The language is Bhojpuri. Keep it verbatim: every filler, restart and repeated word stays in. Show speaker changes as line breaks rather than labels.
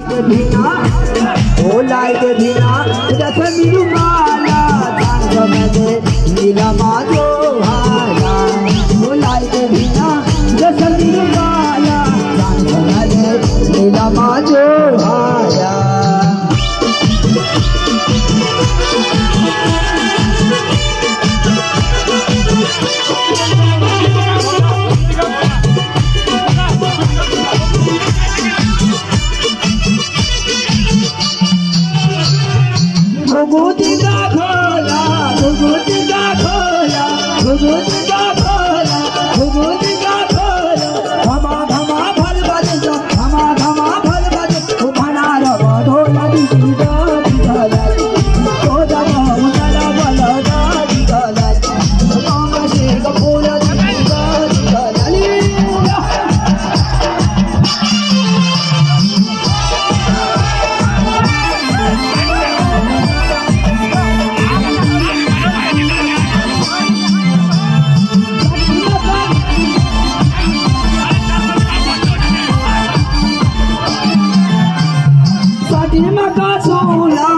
के बिना भोलाई के बिना जैसे मिरुमाला जान समझे नीला माधो हाया भोलाई के बिना जैसे मिरुमाला जान समझे नीला माधो हाया भगवती का खोला भगवती का खोला भगवती का खोला भगवती का खोला धमा धमा भल बज धमा धमा भल बज तुम्हारा रब ढोला दी गाड़ी गला तो जब उनला बल गाड़ी गला मामा से कपूरा दी गाड़ी गला Fatima ka sola